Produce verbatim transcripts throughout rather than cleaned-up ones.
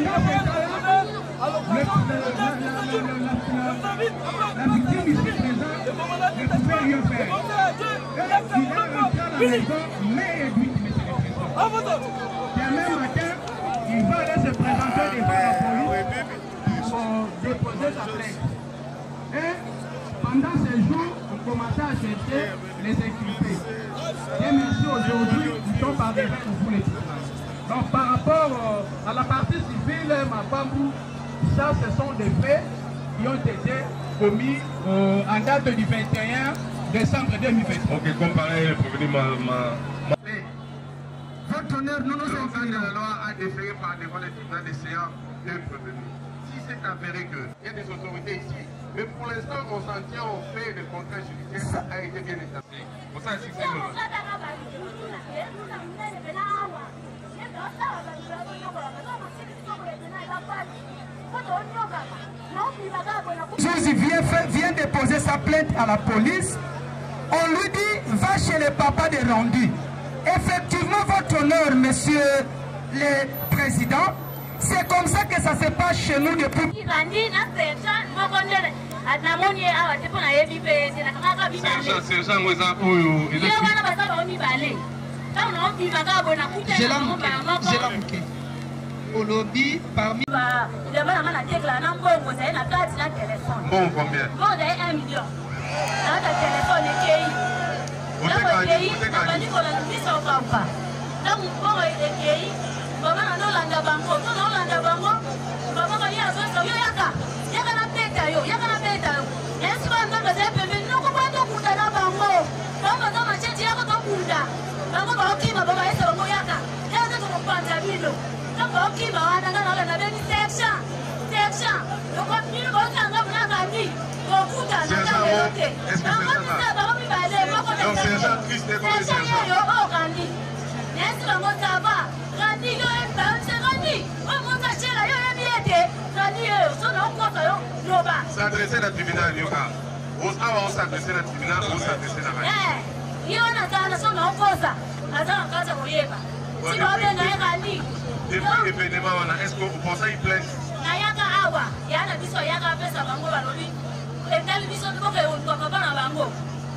la victime ici présente ne pouvait rien faire. Il est rentré à la maison, mais il est victime. Demain matin, il va aller se présenter devant la police pour déposer sa plainte. Et pendant ces jours, on commençait à chercher les inculpés. Et merci aujourd'hui, ils sont parvenus pour vous les tribunaux. Donc par rapport euh, à la partie civile, ma Bambou, ça ce sont des faits qui ont été commis euh, en date du vingt et un décembre deux mille vingt. Ok, comparé le prévenu, ma... ma... Votre honneur, nous nous sommes de la loi a déféré par devant les tribunaux des séances d'un prévenu. Si c'est avéré qu'il y a des autorités ici, mais pour l'instant, on s'en tient au fait de contrat judiciaire, ça a été bien établi. Pour ça, c'est que c'est le... Suzy vient, vient déposer sa plainte à la police. On lui dit, va chez le papa de Randy. Effectivement, votre honneur, monsieur le président, c'est comme ça que ça se passe chez nous depuis... Au lobby, parmi... Bon, combien? Bon, un million. Dans le téléphone, il y a donc, on a dit ça au papa. Donc, on a dit, maman, on a l'anda banco, on a l'anda banco, maman, on y a un peu de yaka. Yaka na peta yo, yaka na peta yo. Est-ce qu'on a besoin de bébé? Non, comment on peut faire la banco? Maman, on a dit, yaka na punda. Maman, on a dit, maman, on a dit, maman, yaka. Yaka na panda bilo. Donc, on a dit, maman, on a dit, baby section, section. Donc, on a dit, maman, on a dit, c'est ça, est-ce que c'est ça? Donc c'est ça, Christ est comme ça. S'adresser à la tribunal, Yoka. On s'adresser à la tribunal, on s'adresser à la radio. Eh, yo na tana so na okosa. Azana kaza koyeba. Si ba be na ekali. Depuis l'événement, est-ce que vous pensez qu'il plaît? Na yaka awa, yana biso yaka pesa bango balobi. Etal biso ko ke on papa na bango.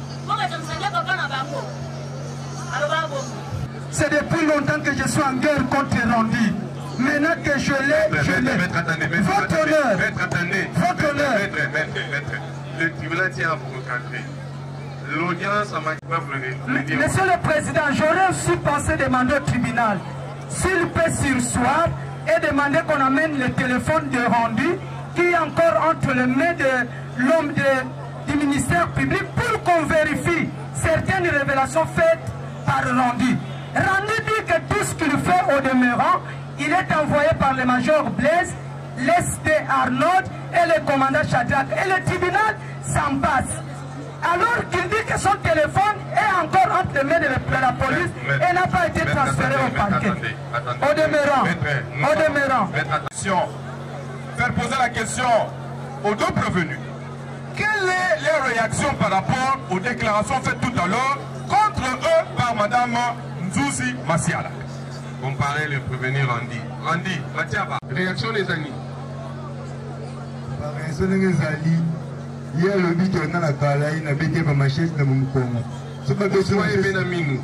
C'est depuis longtemps que je suis en guerre contre Randy. Maintenant que je l'ai, je l'ai. Votre honneur, votre honneur. Le tribunal tient à vous recadrer. L'audience a manqué. Monsieur le Président, j'aurais aussi pensé demander au tribunal s'il peut surseoir et demander qu'on amène le téléphone de Randy qui est encore entre les mains de l'homme du ministère public pour qu'on vérifie certaines révélations faites par Randy. Randy dit que tout ce qu'il fait au demeurant, il est envoyé par le major Blaise, l'S D Arnaud et le commandant Shadrach. Et le tribunal s'en passe. Alors qu'il dit que son téléphone est encore entre les mains de la police et n'a pas été transféré au parquet. Au demeurant, au demeurant. Attention, faire poser la question aux deux prévenus. Quelle est leur réaction par rapport aux déclarations faites tout à l'heure contre eux par Madame Nzouzi Masiala? Comparer le prévenu Randy. Randy, Matiaba, réaction des amis. Réaction des amis. Il y a le but de la Kalaï, n'a pas été par ma chaise dans mon congo. C'est pas besoin de faire un minou.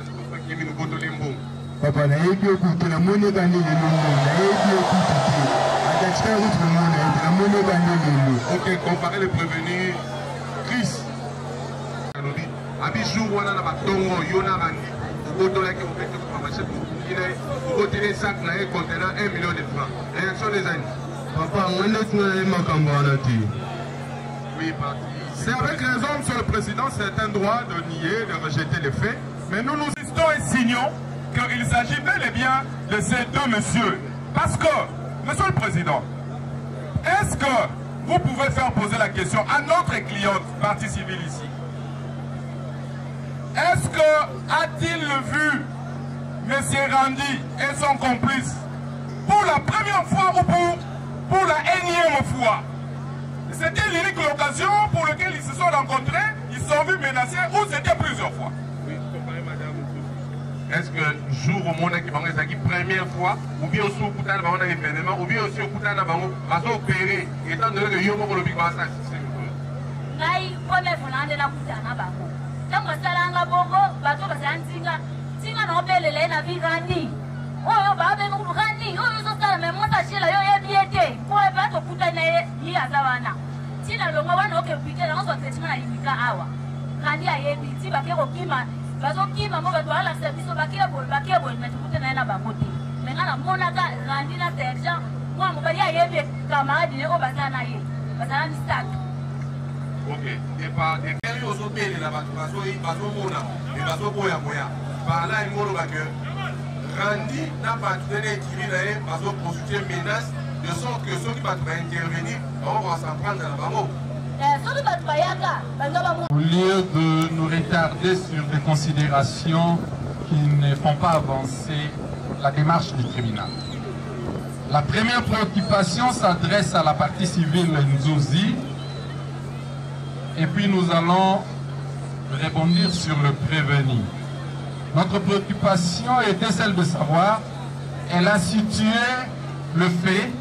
Papa, n'a pas été au coup de la monnaie dans les mots. N'a pas été au coup de la monnaie. Ok, comparer le prévenu Chris. Abijou, on a un tongo, Yona Randy. Vous avez retiré ça contenant un million de francs. Réaction des amis. Papa, on est ma campagne. Oui, c'est avec raison, Monsieur le Président, c'est un droit de nier, de rejeter les faits. Mais nous nous insistons et signons qu'il s'agit bel et bien de ces deux messieurs. Parce que, Monsieur le Président, est-ce que vous pouvez faire poser la question à notre cliente, partie civile ici? Est-ce que a-t-il vu M. Randy et son complice pour la première fois ou pour, pour la énième fois? C'était l'unique occasion pour laquelle ils se sont rencontrés, ils se sont vus menacés ou c'était plusieurs fois? Oui, comparé Madame est-ce que jour au monde qui va être la première fois, ou bien aussi au Koutana, on a un événement, ou bien aussi au Koutana, on va opérer, étant donné que Yomo Kolobi va s'assister. Ngai, première fois, on a la Koutana, bango. Tant que ça, on a bongo, bateau, parce que Tinga, Tinga n'a pas les la vie grandi. Oh, yo, bah, ben, nous grandi, oh, yo, ça, mais moi, ça, j'ai la yo, y'a biété. Pour les bateaux, Koutana, y'a à Savana. Tina, le moment où on a piqué, on a fait un imika awa. Grandi à Yébi, si, bah, kéro, kima. Parce que maman va voir la service au baquet, au baquet, au mais tout est là bas côté. Maintenant, mon aga, Randina, Sergent, moi, mon père, il y a des camarades, il est au Bazanaï. Bazan stack. Ok. Et par des quels aux autres pays là-bas, parce qu'il va au Mona, il va au Boya Boya. Par là, il m'a dit que Randi n'a pas donné tiré d'ailleurs, parce qu'on consultait menace, de sorte que ceux qui vont intervenir, on va s'en prendre dans la bambo. Au lieu de nous retarder sur des considérations qui ne font pas avancer la démarche du tribunal. La première préoccupation s'adresse à la partie civile Nzouzi et puis nous allons rebondir sur le prévenu. Notre préoccupation était celle de savoir, elle a situé le fait.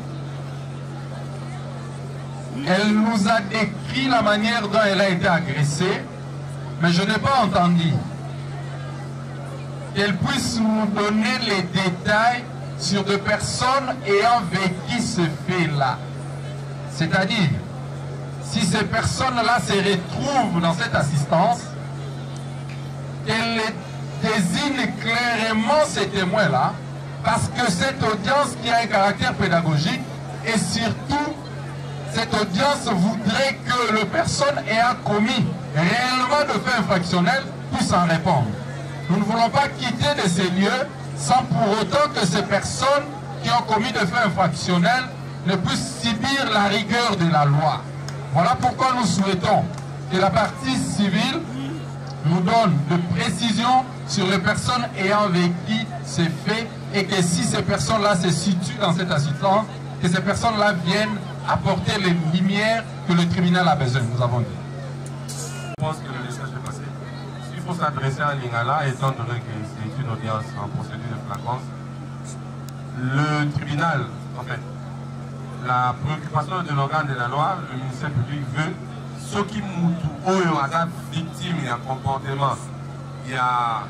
Elle nous a décrit la manière dont elle a été agressée, mais je n'ai pas entendu qu'elle puisse nous donner les détails sur des personnes ayant vécu ce fait-là. C'est-à-dire, si ces personnes-là se retrouvent dans cette assistance, qu'elle désigne clairement ces témoins-là, parce que cette audience qui a un caractère pédagogique et surtout cette audience voudrait que les personnes ayant commis réellement de faits infractionnels puissent en répondre. Nous ne voulons pas quitter de ces lieux sans pour autant que ces personnes qui ont commis de faits infractionnels ne puissent subir la rigueur de la loi. Voilà pourquoi nous souhaitons que la partie civile nous donne de précisions sur les personnes ayant vécu ces faits et que si ces personnes-là se situent dans cette assistance, que ces personnes-là viennent apporter les lumières que le tribunal a besoin, nous avons dit. Je pense que le message est passé. S'il faut s'adresser à Lingala, étant donné que c'est une audience en procédure de flagrance, le tribunal, en fait, la préoccupation de l'organe de la loi, le ministère public veut, ceux qui ont été victimes d'un comportement, il y a,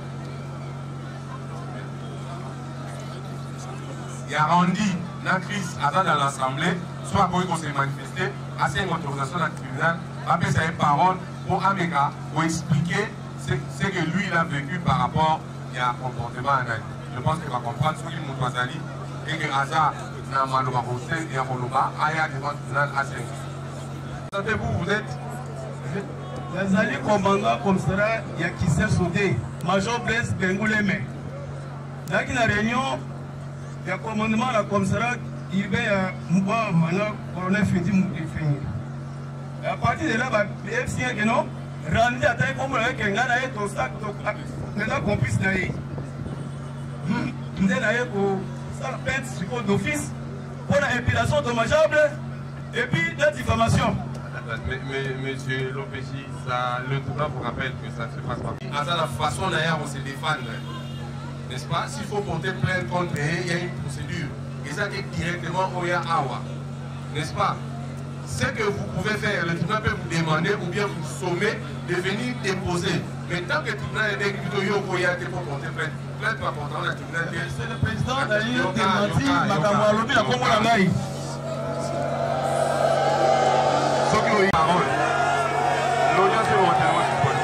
il y a rendu la crise dans l'Assemblée, soit pour qu'on s'est manifesté, assez une autorisation dans le tribunal, après ça une parole pour Améga, pour expliquer ce, ce que lui il a vécu par rapport à un comportement en Haïti. Je pense qu'il va comprendre ce qu'il nous a dit et que Aza n'a pas de Rosé et Roloba, Aya devant le tribunal à cinq. Sentez-vous, vous êtes les alliés commandants comme cela, il y a qui s'est sauté, Major Blaise Bengouleme. Dans la réunion, il y a commandement là comme cela. Il y a un colonel Fedi Moukifini. À partir de là, il y a un signe que non, rendu à taille comme le Kengan a été au sac, maintenant qu'on puisse d'aller. Nous allons aller pour ça, peine d'office, pour l'impilation dommageable et puis la diffamation. Mais, mais monsieur Lopéchi, le tribunal vous rappelle que ça ne se passe pas. À la façon d'ailleurs, on se défend, n'est-ce pas? S'il faut porter plainte contre eux, il y a une procédure. Et ça est directement au Awa. N'est-ce pas? Ce que vous pouvez faire, le tribunal peut vous demander ou bien vous sommer de venir déposer. Mais tant que le tribunal est plutôt Yokoya pour porter plainte, plainte va porter dans le tribunal. C'est le président d'ailleurs démenti, Madame Walobi, la Congo Langaï. Ceux qui ont eu parole, l'audience est entièrement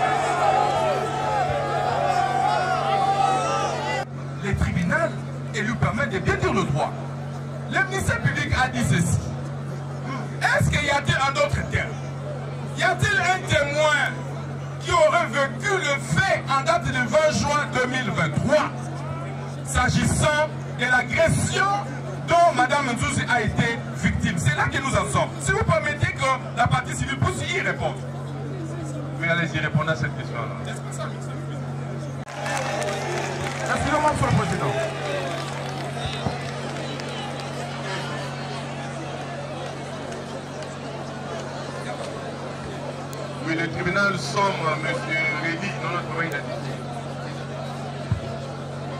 suspendue. Le tribunal, il lui permet de bien dire le droit. Le ministère public a dit ceci. Est-ce qu'il y a-t-il un autre terme? Y a-t-il un témoin qui aurait vécu le fait en date du vingt juin deux mille vingt-trois s'agissant de l'agression dont Mme Nzouzi a été victime? C'est là que nous en sommes. Si vous permettez que la partie civile puisse y répondre. Oui, allez-y répondre à cette question-là. Merci le Monsieur le Président. Oui, le tribunal somme M. Rédy dans notre pays d'identité.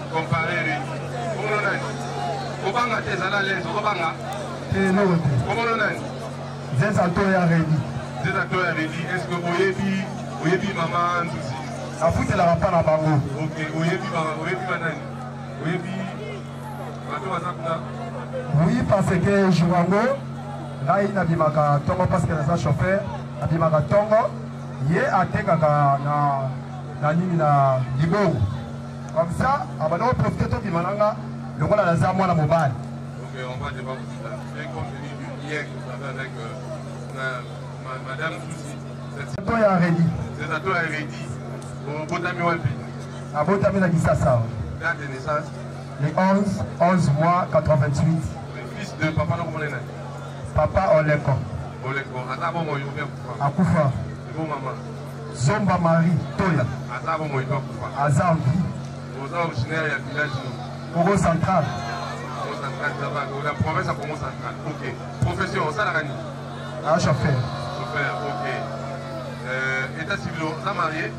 comparé. Comment on est à l'aise? Comment on est? Zezato ya ready. Zezato ya ready. Est-ce que vous avez oyebi maman Nzuzi? Afuti la rapa na bango. Ok, oyebi maman, oyebi manani. Oyebi bato bazakuna. Oui, parce que Jurango, là il a bimaka tongo parce que les chauffeur, a bimaka tongo, yé a tekaka na na nini na libo. Comme ça, abano profiter to bimananga, le rôle à la zamo na mobile. Ok, on va débattre tout ça. J'ai compris du hier que vous avez avec euh, Madame Souci. C'est toi ya ready. C'est à toi ya ready. Au Botami Wapi. À Botami na Kisasa. Date de naissance. Les onze, onze mois, quatre-vingt-huit. Le fils de papa non comment est. Papa Oleko. Oleko. Azabo mo yobe kufa. Akufa. C'est bon maman. Zomba Marie Toya. Azabo mo yobe kufa. Azambi. Aux originaires du village. Congo central. Congo central, ça va. La province à Congo central. Ok. Profession, ça la gagne. Ah, chauffeur. Chauffeur, ok. Euh, état civil, ça marié.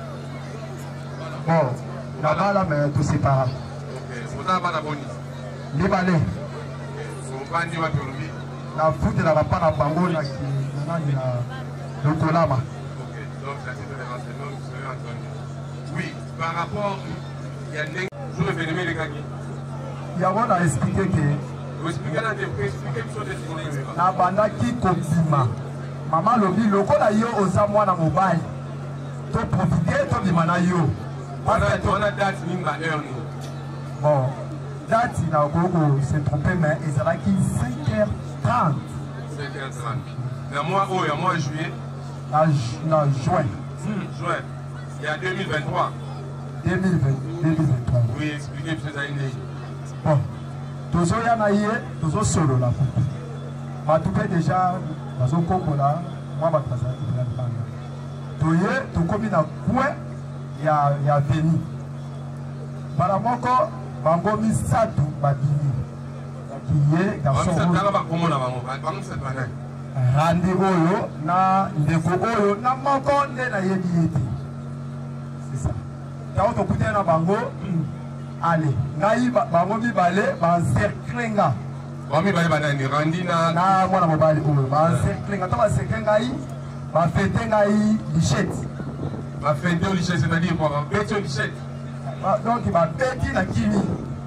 Bon, là-bas, là, mais tout séparé. Ok. Vous avez pas d'abonné. Libalé. Vous n'avez pas d'abonné. La foot, elle n'a pas d'abonné. Là, il y a le Kolama. Ok. Donc, c'est assez de renseignements, M. Anthony. Oui, par rapport. Il y a des jours événements les gagnés. Il y a un à expliquer que. Vous expliquez la expliquez une chose de ce qu'on a banda qui kobima. Maman lobi loko na yo oza mwana mobile. To profiter to bima na yo. On a date ni ma heure ni. Bon, date na koko se tromper mais ezalaki cinq heures trente. cinq heures trente. Mais moi oh, il y a mois juillet. Na na juin. Juin. Il y a deux mille vingt-trois. deux mille vingt-trois. Oui, expliquez M. Zaïné. Bon, tozo ya na ye, tozo solo la coupe. Batoupe déjà, bazo kombola, moi bataza ki bila banga. Toye, to komi na kwe ya ya veni. Bala moko bango misatu babini. Kiye garçon. Bango misatu ba komo na bango, bango misatu bana. Randi oyo na ndeko oyo na moko nde na yebi yete. C'est ça. Tawo to kute na bango. Allez, ngai bango mibale ba encercler nga. Ba mibale bana ni randi na na mwana mobali oyo ba encercler nga to ba encercler ngai ba fete ngai lichette. Ba fete lichette c'est-à-dire quoi? Ba fete lichette. Donc ba beti na kimi.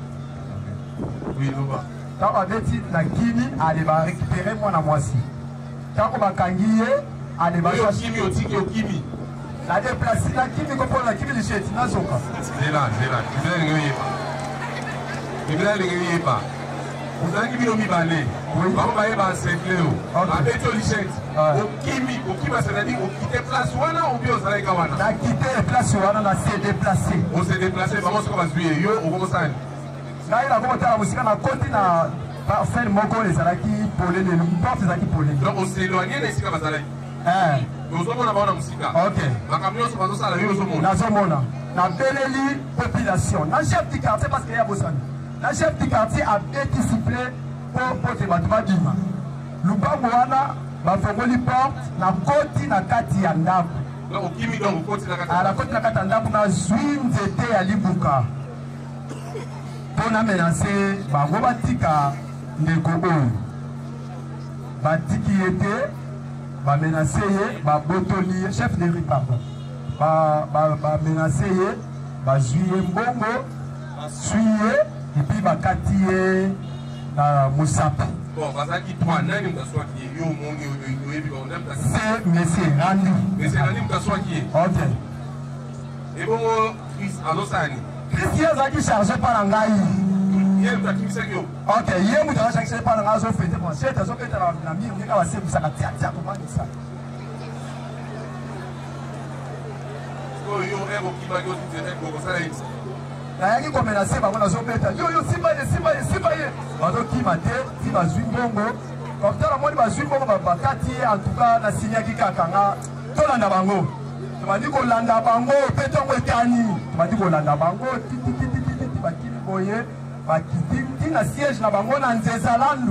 Oui, loba. Quand ba beti na kimi, allez ba récupérer mwana mwasi. Quand ba kangiye, allez ba chercher kimi otiki okimi. La déplacer la kimi ko la kimi lichette na zoka. C'est là, c'est là. Tu veux rien pas. Tu veux rien pas. Vous avez mis au mibalé. Oui. Vous avez mis au secléo. Avec le lichette. Au kimi, au kimi, c'est-à-dire au quitter place wana ou bien au salaire kawana. Na quitter place wana na se déplacer. On s'est déplacé, vraiment ce qu'on va suivre. Yo, on commence à. Na ila ko tala musika na koti na parcelle moko les alaki polé les portes les alaki polé. Donc on s'est éloigné des sika bazalaki. Eh. Nous sommes là-bas dans musika. OK. Ma camion se passe ça la yo somona. Na somona. Na beleli population. Na chef du quartier parce qu'il y a Bosani. La chef du quartier a anticipé pour porter battement d'ima. Lubango wana ba fongoli porte na koti na kati ya ndako. Donc au kimi donc au koti na kati. À la koti na kati ya ndako na zwin zete ya libuka. Pona menacer bango batika ndeko oyo. Batiki ete ba menacer ye ba botoli chef de rue pardon. Ba ba ba menacer ye ba zuye mbongo suye et puis bakati ye na musapi. Bon, bazaki toi nani mtaswa ki yo mongi yo yebi ba ondam ta. C'est monsieur Randy. Monsieur Randy mtaswa ki. OK. Et bon Chris Alosani. Christian zaki chargé par ngai. Yem ta kimisa yo. OK, yem ta chargé par ngai zo fete bon, c'est zo fete na mi ngeka ba se busaka tia tia ko mani sa. Ko yo ero kibago tete ko ko sala ita. nayaki komenase bango nazobeta yo yo simba ye simba ye simba ye bazokima te ti bazwi mbongo kotala moni bazwi mbongo bakati ye antuka nasiniaki kaka nga tolanda bango tobandi kolanda bango mpe ntongo etani tobandi kolanda bango tititititi bakimi boye bakiti ti na siège na bango na nzeza landu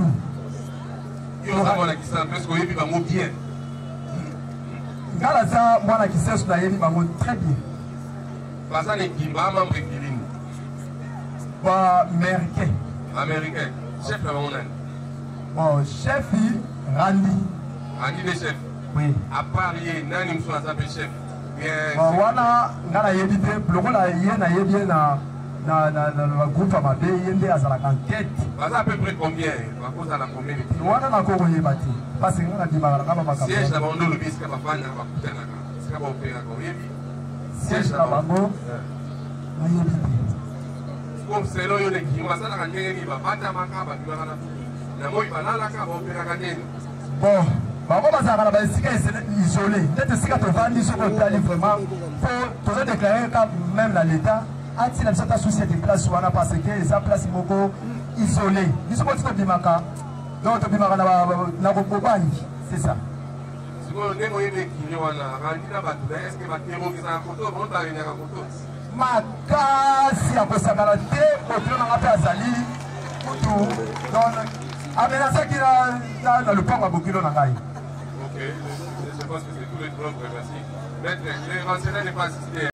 ngala za mwana kisesu nayebi bango très bien. Baza ne kimba membre kilini. Américain. Américain. Chef de mon Bon, chef, Randy. Randy le chef. Oui. À part lui, Nani me soit appelé chef. Bon, voilà, on a évité, le rôle a été na yébien na na na na groupe à ma bé, yéndé à la enquête. À peu près combien? À cause de la combien? Voilà la cour y bâti. Parce que on a dit ma ma ma. Siège là-bas, on le bisque à ma femme, à ma putain là. C'est pas bon faire encore. Siège là-bas, bon. Na yébité. Comme c'est là, il y a qui m'a ça la gagné, il va battre ma caba, il va la. Na moi il va là la caba, on peut la gagner. Bon. Bah, on va dire que c'est isolé. Peut-être que tu vas dire que vraiment, pour te déclarer que même l'État a tiré cette société de place parce que sa place est beaucoup isolée. Ils sont pas tous bimaka. Donc tu bimaka na na c'est ça. Si vous avez des qui ont rendu la bataille, est-ce que va terroriser un photo, on va venir en photo. Makasi à cause de la terre, pour que l'on appelle Azali, pour tout. Donc, amener ça dans le pont à Bokilo Nangai. Ok, je pense que c'est tout le droit, merci. Maître, le renseignement n'est pas assisté.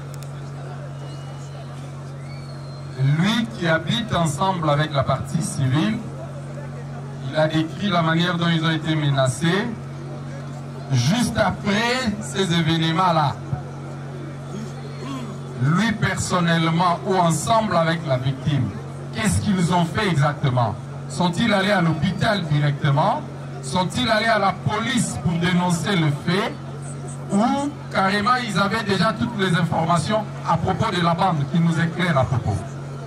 Lui qui habite ensemble avec la partie civile, il a décrit la manière dont ils ont été menacés juste après ces événements-là. Lui personnellement ou ensemble avec la victime, qu'est-ce qu'ils ont fait exactement? Sont-ils allés à l'hôpital directement? Sont-ils allés à la police pour dénoncer le fait? Ou carrément ils avaient déjà toutes les informations à propos de la bande qui nous éclaire à propos?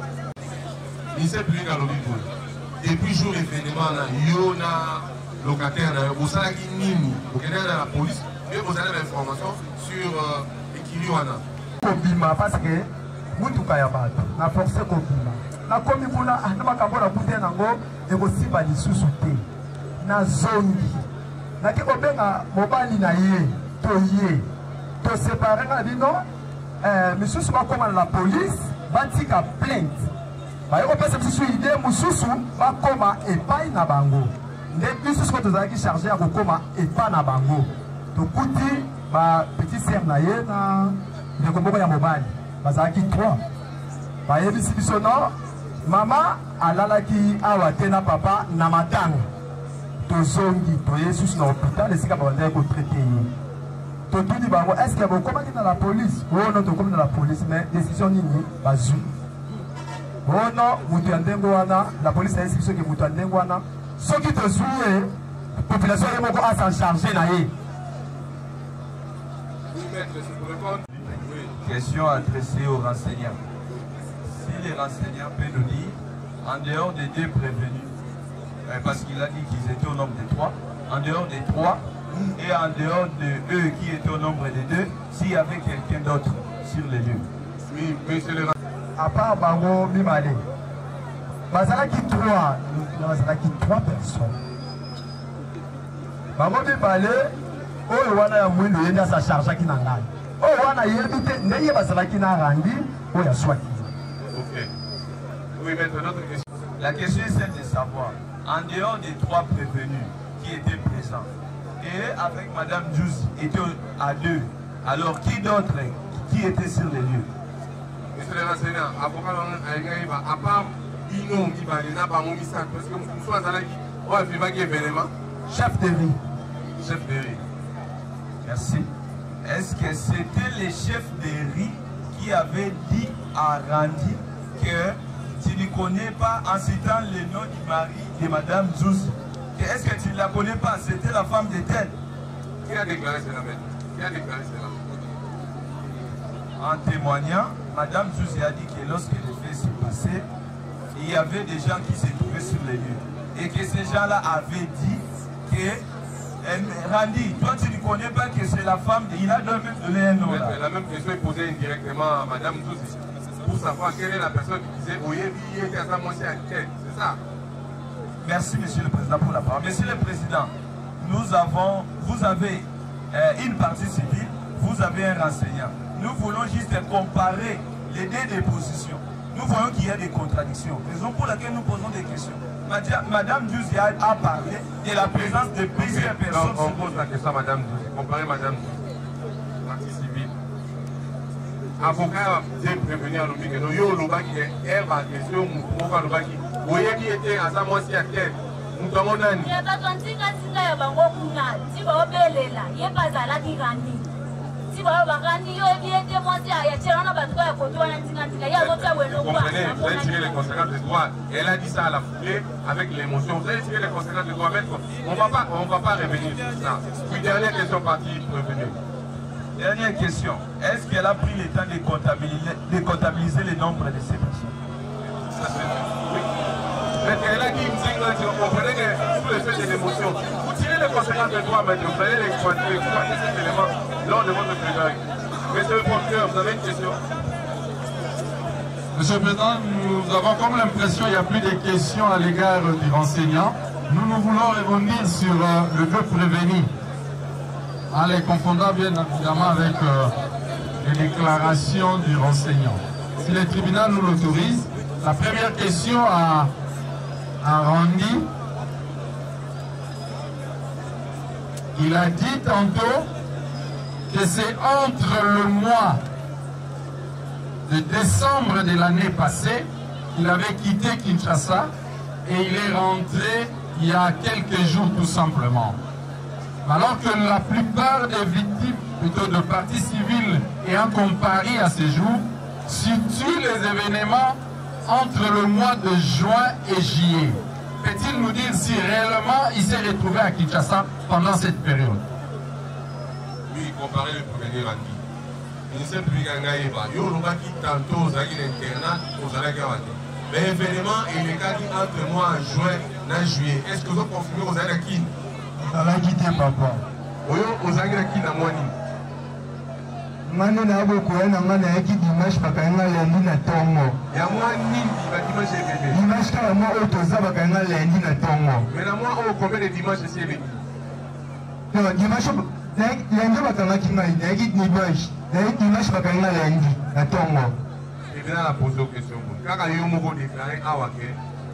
Depuis jour événement, il y a locataire, vous savez qu'il y a la police, mais vous avez l'information sur Ekiriwana. Kobima parce que mutuka ya bato na force kobima na komi kuna na makambo na kutia nango ekosiba lisusu te na zongi na ke kobenga mobali na ye to ye to séparer na bino eh misusu bakoma na la police batika plainte ba yo pesa misusu idée mususu bakoma epai na bango nde misusu ko tozalaki chargé ya kokoma epai na bango to kuti ba petit sœur na ye na de kombo ya mobali bazalaki trois bayebisi biso no mama alalaki awa te na papa na matanga tozongi toye susu na hôpital esika babandaki kotraite ye totuni bango est ce que bokomaki na la police oyo no tokomi na la police mais décision nini bazwi oyo no moto ya ndenge wana la police ayesi biso ke moto ya ndenge wana soki tozwi ye population ye moko asan charge na ye. Question adressée aux renseignants. Si les renseignants peuvent nous dire, en dehors des deux prévenus, euh, parce qu'il a dit qu'ils étaient au nombre de trois, en dehors des trois, et en dehors de eux qui étaient au nombre de deux, s'il y avait quelqu'un d'autre sur les lieux. Oui, monsieur le à part Bango Mimale, Bazalaki trois, Bazalaki trois personnes. Bango Mimale, oh, wana ya mwendo yenda sa charge qui n'engagne. Oh, wana yebite, neye Bazalaki na randi, oh, ya swati. Ok. Oui, maintenant, notre question. La question est celle de savoir, en dehors des trois prévenus qui étaient présents, et avec Madame Djouz était à deux, alors qui d'autre qui était sur les lieux? Monsieur le renseignement, à part Bino, Ibanina, Bamomisa, parce que nous sommes à la qui, on va faire un événement. Chef de riz. Chef de riz. Merci. Est-ce que c'était le chef de riz qui avait dit à Randy que tu ne connais pas en citant le nom du mari de Madame Djouz? Est-ce que tu ne la connais pas? C'était la femme de tel. Qui a déclaré cela? Qui a déclaré cela? En témoignant, Madame Djouz a dit que lorsque les faits s'est passé, il y avait des gens qui se trouvaient sur les lieux. Et que ces gens-là avaient dit que Randy, toi tu ne connais pas que c'est la femme, de... il a même donné un nom. Là. La même question est posée indirectement à Madame Djouz pour savoir quelle est la personne qui disait Oye, il était à sa moitié à quelle, c'est ça? Merci Monsieur le Président pour la parole. Monsieur le Président, nous avons, vous avez euh, une partie civile, vous avez un renseignant. Nous voulons juste comparer les deux dépositions. Nous voyons qu'il y a des contradictions. Raison pour laquelle nous posons des questions. Madame Djouz a parlé de la présence de plusieurs okay. personnes. Donc, on pose la question à Madame Djouz. Comparer Madame Djouz, partie civile. avocat de prévenir à l'objet que nous yo loba qui est herbe à question ou pas loba qui voyez qui était à sa moitié à terre nous avons nani il y a pas quand tu as dit là bango kuna tu vas obéler là il y a pas ça là qui rani tu vas bagani yo bien de moitié à tirer on a pas quoi côté on a dit quand il y a l'autre ouais le quoi vous avez tiré les conséquences de droit elle a dit ça à la foulée avec l'émotion vous avez tiré les conséquences de droit on va pas on va pas revenir sur ça puis dernière question partie prévenue. Dernière question. Est-ce qu'elle a pris le temps de comptabiliser, de comptabiliser le nombre de ces personnes? Ça c'est oui. Mais elle a dit, vous comprenez que sous l'effet de l'émotion, vous tirez les conséquences de droit, mais vous allez exploiter cet élément lors de votre plaidoyer. Monsieur le procureur, vous avez une question? Monsieur le Président, nous avons comme l'impression qu'il n'y a plus de questions à l'égard du renseignant. Nous, nous voulons revenir sur euh, le deux prévenu. En les confondant bien évidemment avec euh, les déclarations du renseignant. Si le tribunal nous l'autorise, la première question à, à Randy, il a dit tantôt que c'est entre le mois de décembre de l'année passée qu'il avait quitté Kinshasa et il est rentré il y a quelques jours tout simplement. Alors que la plupart des victimes, plutôt de partis civils ayant comparé à ces jours, situent les événements entre le mois de juin et juillet. Peut-il nous dire si réellement il s'est retrouvé à Kinshasa pendant cette période? Oui, comparé le premier Randy. Le ministère public a gagné, il y a tantôt aux internats, aux Alagawati. Mais événement, il est entre mois en juin et juillet. Est-ce que vous avez confirmé aux Alagawati? Alakite papa. Oyo ozangira kina mwani. Ngane na abo kuena ngane yaki dimanche bakanga lundi na tongo. Ya mwani ba dimanche bébé. Dimanche kala mwa oyo toza bakanga lundi na tongo. Mais na mwa oyo combien de dimanche c'est bébé? Non, dimanche lundi bakanga kinga yaki dimanche. Yaki dimanche bakanga lundi na tongo. Et bien la pose question. Kaka yo moko déclarer awa ke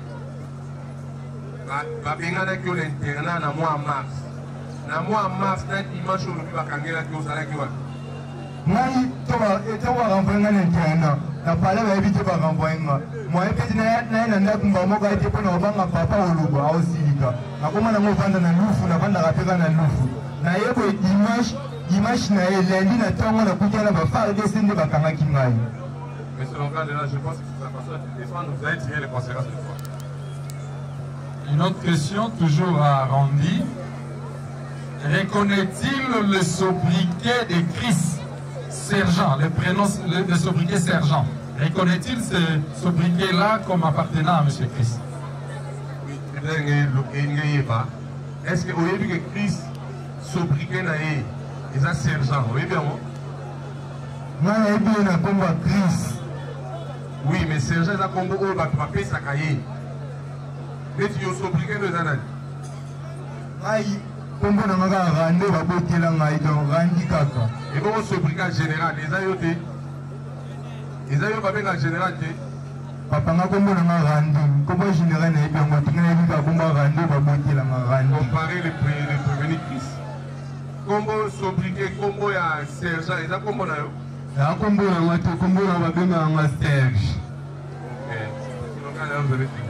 babenga ki l'internat na mois mars. Na mois mars na dimanche olobi bakangela ki ozalaki wapi? Ngai toba etoba renvoyer l'internat. Na pale ba ebite ba renvoyer nga. Moi peti na na na ndako mbamoko ete pona obanga papa olugo aosilika. Nakoma na mobanda na lufu na banda rapeka na lufu. Na yeko dimanche dimanche na lundi na tongo na kutana ba fare desende bakanga kingai. Mais selon le cas de là, je pense que c'est la façon de défendre, vous allez tirer les conséquences de toi. Une autre question, toujours à Randy. Reconnaît-il le sobriquet de Chris Sergent, le prénom le, le sobriquet Sergent? Reconnaît-il ce sobriquet-là comme appartenant à M. Chris? Oui, pas. Est-ce que vous avez vu que Chris sobriquet naé, il a Sergent, vous avez bien? Non, il y a un combat Chris. Oui, mais Sergent, il a un combat où il va frapper sa cahier. Mais tu as sobriquet de Zanan. Aïe, combat n'a pas rendu, va botter la maille, donc Randy Kaka. Et bon, sobriquet général, les ayotés. Les ayotés, pas bien général. Papa n'a combat n'a pas rendu. Combat général n'a pas rendu. Tu n'as pas combat rendu, va botter la maille. Comparer les prévenus Chris. Combo sobriquet, combo à Sergent, ils ont combo là. La combo n'a pas de combo n'a pas bien en Serge. Ok. Sinon, vous avez fini.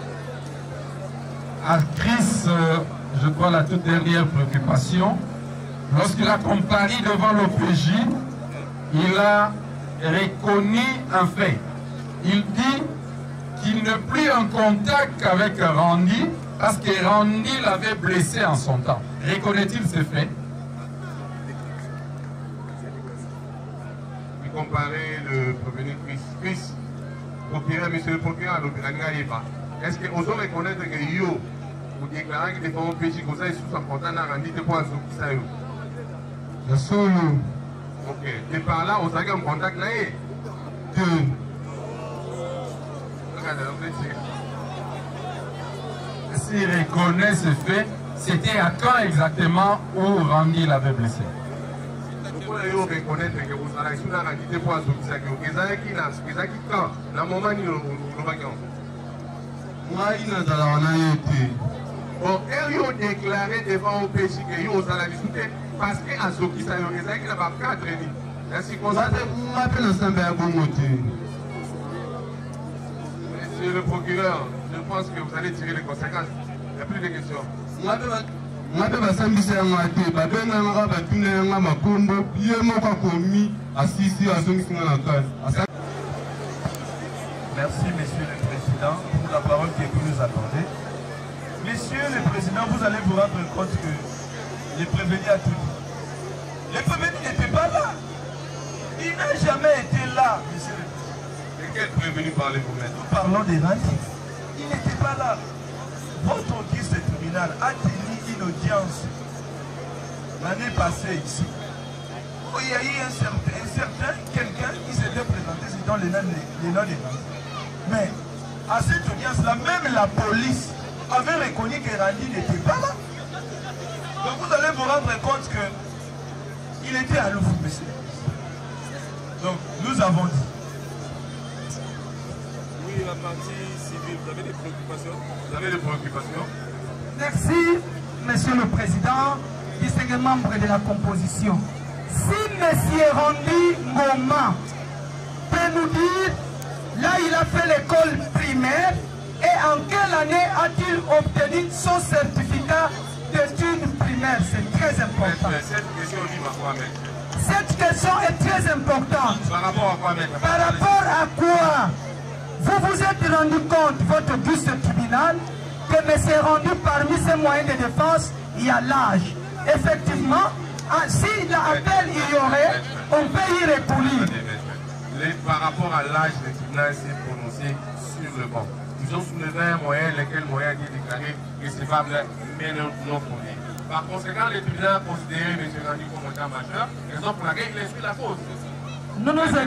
À Chris, euh, je crois la toute dernière préoccupation, lorsqu'il a comparé devant l'O P J, il a reconnu un fait. Il dit qu'il n'est plus en contact avec Randy parce que Randy l'avait blessé en son temps. Reconnaît-il ce fait? Il comparait le prévenu Chris. Chris, procureur, monsieur le procureur, à l'opéra pas. Est-ce que vous reconnaître que yo, vous déclarez que les femmes P J, vous avez sous son contact, n'a rendu des points sur qui ça yo? Le solo. Ok. Et par là, vous avez un contact là. Deux. S'il reconnaît ce fait, c'était à quand exactement où Randy l'avait blessé? Vous pouvez reconnaître que vous avez sous la rendu des points sur qui ça yo. Vous avez qui n'a, vous avez qui quand, dans le moment où vous l'avez Moi, il n'a pas été. Bon, ils ont déclaré devant O P J que vous avez discuté parce qu'à ce qui ça yo, vous avez qui n'a pas cadre. Est-ce qu'il constate? Monsieur le procureur, je pense que vous allez tirer les conséquences. Il n'y a plus de questions. Merci, Monsieur le Président, pour la parole que vous nous accordez. Monsieur le Président, vous allez vous rendre compte que les prévenus a tout dit. Les prévenus n'étaient pas là. Il n'a jamais été là, Monsieur le Président. De quel prévenu parlez-vous maintenant? Nous parlons des rendus. Il n'était pas là. Votre audience tribunal a tenu une audience l'année passée ici. Où il y a eu un certain, un certain quelqu'un qui s'était présenté dans les noms des rendus. Mais à cette audience-là, même la police avait reconnu que Randi n'était pas là. Donc vous allez vous rendre compte qu'il était à Louvre, monsieur. Donc nous avons dit. Oui, la partie civile, vous avez des préoccupations? Vous avez des préoccupations? Merci, Monsieur le Président, distingués membres de la composition. Si Monsieur Randi Ngoma peut nous dire, là il a fait l'école primaire, et en quelle année a-t-il obtenu son certificat d'études primaires? C'est très important. Cette question dit à quoi, maître? Cette question est très importante. Par rapport à quoi, maître? Par rapport à quoi vous vous êtes rendu compte, votre auguste tribunal, que M. Rendu parmi ses moyens de défense, il y a l'âge. Effectivement, si l'appel il y aurait, on peut y répondre. Par rapport à l'âge, le tribunal s'est prononcé sur le banc. Ils ont soulevé un moyen, lequel moyen a été déclaré recevable, mais non, non fondé. Par conséquent, le tribunal a considéré M. Rendu comme état majeur, raison pour laquelle il a suivi la cause. Nous nous